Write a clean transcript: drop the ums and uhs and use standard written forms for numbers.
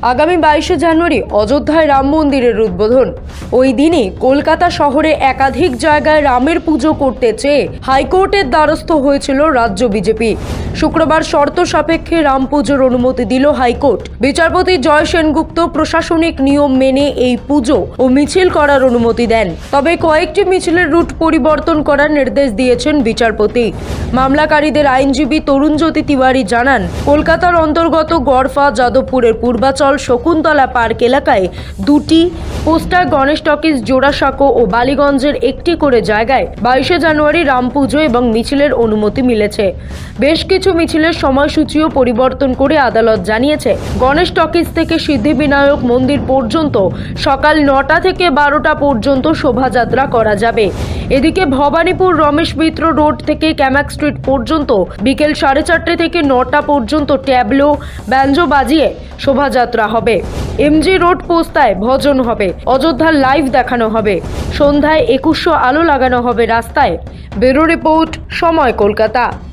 আগামী 22শে জানুয়ারি অযোধ্যায় রাম মন্দিরের উদ্বোধন। ওই দিনই কলকাতা শহরে একাধিক জায়গায় রামের পুজো করতে চেয়ে হাইকোর্টের দ্বারস্থ হয়েছিল রাজ্য বিজেপি। শুক্রবার শর্ত সাপেক্ষে রাম পুজোর অনুমতি দিল হাইকোর্ট। বিচারপতি জয় সেনগুপ্ত প্রশাসনিক নিয়ম মেনে এই পুজো ও মিছিল করার অনুমতি দেন। তবে কয়েকটি মিছিলের রুট পরিবর্তন করার নির্দেশ দিয়েছেন বিচারপতি। মামলাকারীদের আইনজীবী তরুণজ্যোতি তিওয়ারি জানান, কলকাতার অন্তর্গত গড়ফা, যাদবপুরের পূর্বাচল, শকুন্তলা পার্ক এলাকায় দুটি পোস্টার, গণেশ টকিজ, জোড়াসাঁকো ও বালিগঞ্জের একটি করে জায়গায় 22শে জানুয়ারি রাম পুজো এবং মিছিলের অনুমতি মিলেছে। বেশ কিছু মিছিলের সময়সূচিও পরিবর্তন করে আদালত জানিয়েছে, গণেশ টকিজ থেকে সিদ্ধিবিনায়ক মন্দির পর্যন্ত সকাল 9টা থেকে 12টা পর্যন্ত শোভাযাত্রা করা যাবে। এদিকে ভবানীপুর রমেশ মিত্র রোড থেকে ক্যামাক স্ট্রিট পর্যন্ত বিকেল 4:30 থেকে 9টা পর্যন্ত ট্যাবলো, ব্যাঞ্জো বাজিয়ে শোভাযাত্রা হবে। এমজি রোড পোস্তায় ভজন হবে, অযোধ্যার লাইভ দেখানো হবে, সন্ধ্যায় 2100 আলো লাগানো হবে রাস্তায়। ব্যুরো রিপোর্ট, সময়, কলকাতা।